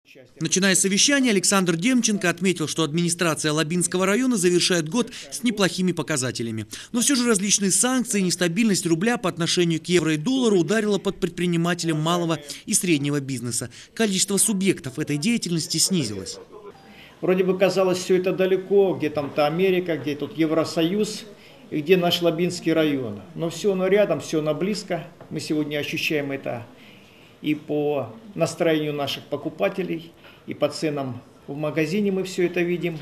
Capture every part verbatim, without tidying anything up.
Начиная совещание, Александр Демченко отметил, что администрация Лабинского района завершает год с неплохими показателями. Но все же различные санкции и нестабильность рубля по отношению к евро и доллару ударила под предпринимателям малого и среднего бизнеса. Количество субъектов этой деятельности снизилось. Вроде бы казалось, все это далеко, где там-то Америка, где тут Евросоюз, и где наш Лабинский район. Но все оно рядом, все оно близко. Мы сегодня ощущаем это и по настроению наших покупателей, и по ценам в магазине мы все это видим,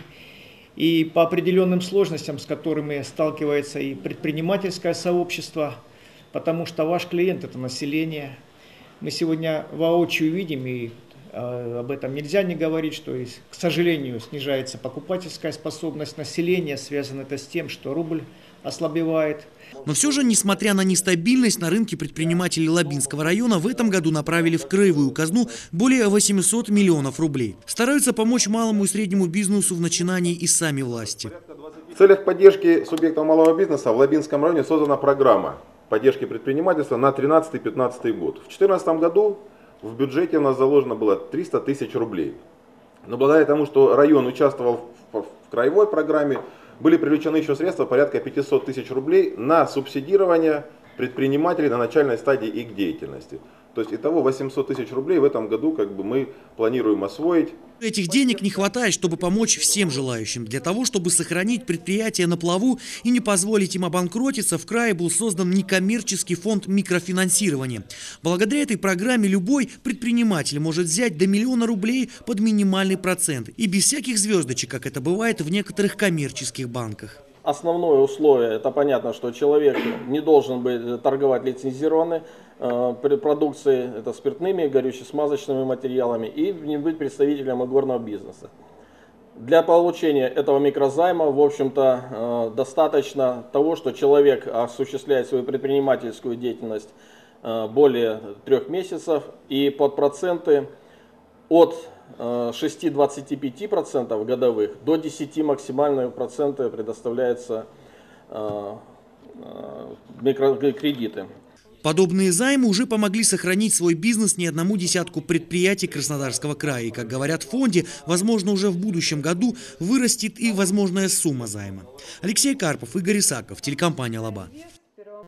и по определенным сложностям, с которыми сталкивается и предпринимательское сообщество, потому что ваш клиент – это население. Мы сегодня воочию видим, и э, об этом нельзя не говорить, что, к сожалению, снижается покупательская способность населения, связано это с тем, что рубль ослабевает. Но все же, несмотря на нестабильность, на рынке предприниматели Лабинского района в этом году направили в краевую казну более восьмисот миллионов рублей. Стараются помочь малому и среднему бизнесу в начинании и сами власти. В целях поддержки субъектов малого бизнеса в Лабинском районе создана программа поддержки предпринимательства на тринадцатый-пятнадцатый год. В две тысячи четырнадцатом году в бюджете у нас заложено было триста тысяч рублей. Но благодаря тому, что район участвовал в краевой программе, были привлечены еще средства порядка пятисот тысяч рублей на субсидирование предпринимателей на начальной стадии их деятельности. То есть итого восемьсот тысяч рублей в этом году как бы мы планируем освоить. Этих денег не хватает, чтобы помочь всем желающим. Для того, чтобы сохранить предприятия на плаву и не позволить им обанкротиться, в крае был создан некоммерческий фонд микрофинансирования. Благодаря этой программе любой предприниматель может взять до миллиона рублей под минимальный процент и без всяких звездочек, как это бывает в некоторых коммерческих банках. Основное условие, это понятно, что человек не должен быть торговать лицензированной э, продукцией, это спиртными, горюче-смазочными материалами, и не быть представителем игорного бизнеса. Для получения этого микрозайма, в общем-то, э, достаточно того, что человек осуществляет свою предпринимательскую деятельность э, более трех месяцев, и под проценты от шести двадцати пяти процентов годовых до десяти максимального процента предоставляются э, э, микрокредиты. Подобные займы уже помогли сохранить свой бизнес не одному десятку предприятий Краснодарского края. И, как говорят в фонде, возможно, уже в будущем году вырастет и возможная сумма займа. Алексей Карпов, Игорь Исаков, телекомпания «Лаба».